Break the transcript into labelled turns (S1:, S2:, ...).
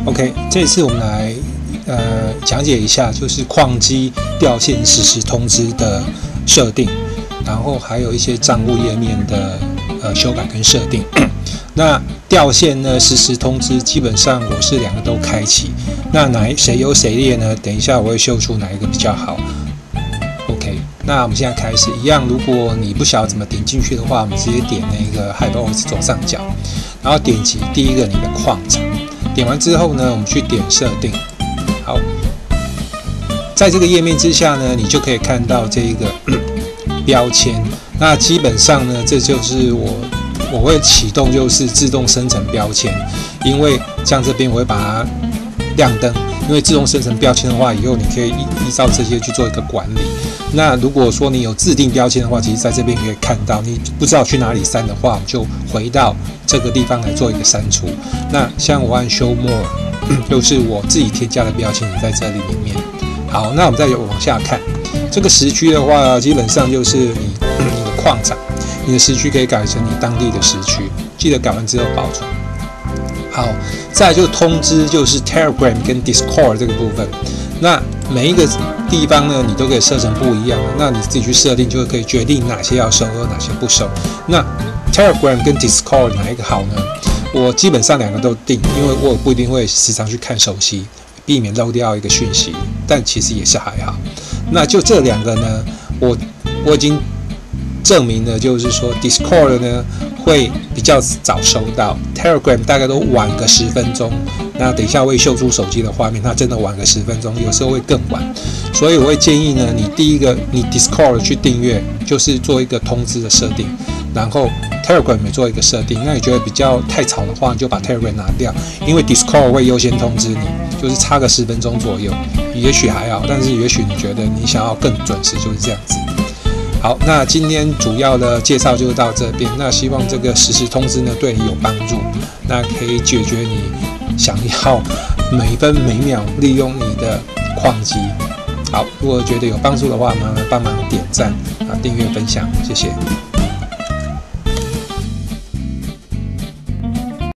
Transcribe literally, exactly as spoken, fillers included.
S1: OK， 这次我们来呃讲解一下，就是矿机掉线实时通知的设定，然后还有一些账户页面的呃修改跟设定。那掉线呢，实时通知基本上我是两个都开启。那哪谁优谁劣呢？等一下我会秀出哪一个比较好。OK， 那我们现在开始，一样，如果你不晓得怎么点进去的话，我们直接点那个 HyperOS 左上角，然后点击第一个你的矿场。点完之后呢，我们去点设定。好，在这个页面之下呢，你就可以看到这一个标签。那基本上呢，这就是我我会启动，就是自动生成标签。因为像这边我会把它亮灯，因为自动生成标签的话，以后你可以依依照这些去做一个管理。那如果说你有自定标签的话，其实在这边可以看到，你不知道去哪里删的话，我们就回到这个地方来做一个删除。那像我按 Show More， 就是我自己添加的标签也在这里里面。好，那我们再往下看，这个时区的话，基本上就是你你的矿场，你的时区可以改成你当地的时区，记得改完之后保存。好，再来就是通知，就是 Telegram 跟 Discord 这个部分。那每一个地方呢，你都可以设成不一样的，那你自己去设定，就可以决定哪些要收，而哪些不收。那 Telegram 跟 Discord 哪一个好呢？我基本上两个都定，因为我不一定会时常去看手机，避免漏掉一个讯息，但其实也是还好。那就这两个呢，我我已经证明了，就是说 Discord 呢会比较早收到 ，Telegram 大概都晚个十分钟。那等一下会秀出手机的画面，它真的晚个十分钟，有时候会更晚。所以我会建议呢，你第一个你 Discord 去订阅，就是做一个通知的设定，然后 Telegram 也做一个设定。那你觉得比较太吵的话，你就把 Telegram 拿掉，因为 Discord 会优先通知你，就是差个十分钟左右，也许还好，但是也许你觉得你想要更准时，就是这样子。好，那今天主要的介绍就到这边。那希望这个实时通知呢对你有帮助，那可以解决你想要每分每秒利用你的矿机。好，如果觉得有帮助的话，麻烦帮忙点赞啊、订阅、分享，谢谢。